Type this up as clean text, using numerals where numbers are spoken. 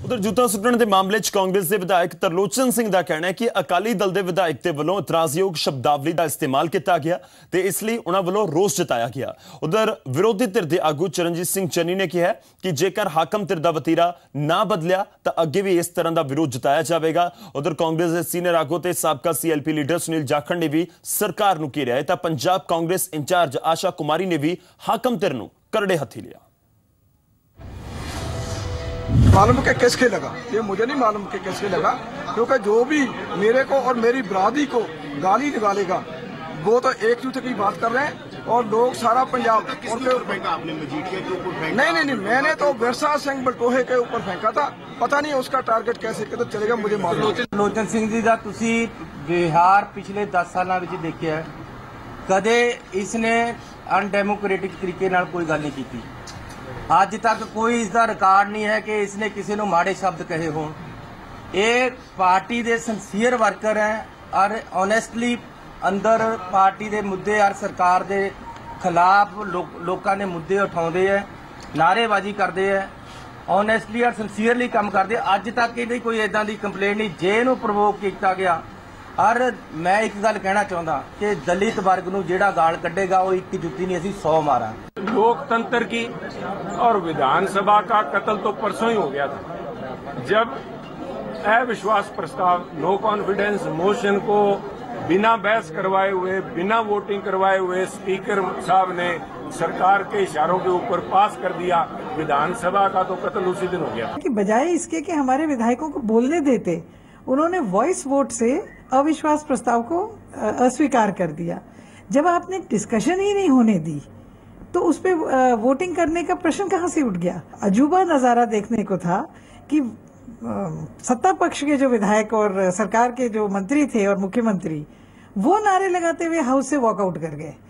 उधर जूता सुट्टण के मामले च कांग्रेस के विधायक तरलोचन सिंह का कहना है कि अकाली दल के विधायक के वलों इतराजयोग शब्दावली का इस्तेमाल किया गया तो इसलिए उन्होंने वलों रोष जताया गया। उधर विरोधी धिर के आगू चरणजीत सिंह चन्नी ने कहा कि जेकर हाकम धिर का वतीरा ना बदलिया तो अगे भी इस तरह का विरोध जताया जाएगा। उधर कांग्रेस के सीनियर आगू ते साबका CLP लीडर सुनील जाखड़ ने भी सरकार नूं घेरिया है तो पंजाब कांग्रेस इंचार्ज आशा कुमारी ने भी हाकम धिर नूं करड़े हथी लिया। मालूम के किसके लगा, ये मुझे नहीं मालूम कि किसके लगा, क्योंकि जो भी मेरे को और मेरी बरादरी को गाली निकालेगा वो तो एकजुट की बात कर रहे हैं और लोग सारा पंजाब आपने मजीद के ऊपर फेंका? नहीं, मैंने तो बिरसा सिंह बलटोहे के ऊपर फेंका था। पता नहीं उसका टारगेट कैसे किधर चलेगा मुझे मालूम। लोचन सिंह जी का तुसी बिहार पिछले 10 साल देखिया है, कदे इसने अनडेमोक्रेटिक तरीके नाल कोई गल नहीं की। अज तक कोई इसका रिकॉर्ड नहीं है कि इसने किसी को माड़े शब्द कहे हों। ये पार्टी के सिंसीयर वर्कर हैं और ऑनेस्टली अंदर पार्टी के मुद्दे और सरकार के खिलाफ लोगों ने मुद्दे उठाते हैं, नारेबाजी करते हैं, ऑनेस्टली और सिंसीयरली काम करते। अज तक ये कोई इदां दी कंप्लेंट नहीं जे इहनूं प्रोवोक किया गया। और मैं एक गल कहना चाहता कि दलित वर्ग नूं जिहड़ा गाल कड्ढेगा वो एक जुत्ती नहीं असीं 100 मारा। लोकतंत्र की और विधानसभा का कत्ल तो परसों ही हो गया था जब अविश्वास प्रस्ताव नो कॉन्फिडेंस मोशन को बिना बहस करवाए हुए, बिना वोटिंग करवाए हुए स्पीकर साहब ने सरकार के इशारों के ऊपर पास कर दिया। विधानसभा का तो कत्ल उसी दिन हो गया। कि बजाय इसके कि हमारे विधायकों को बोलने देते, उन्होंने वॉइस वोट से अविश्वास प्रस्ताव को अस्वीकार कर दिया। जब आपने डिस्कशन ही नहीं होने दी तो उस पे वोटिंग करने का प्रश्न कहां से उठ गया। अजूबा नजारा देखने को था कि सत्ता पक्ष के जो विधायक और सरकार के जो मंत्री थे और मुख्यमंत्री वो नारे लगाते हुए हाउस से वॉकआउट कर गए।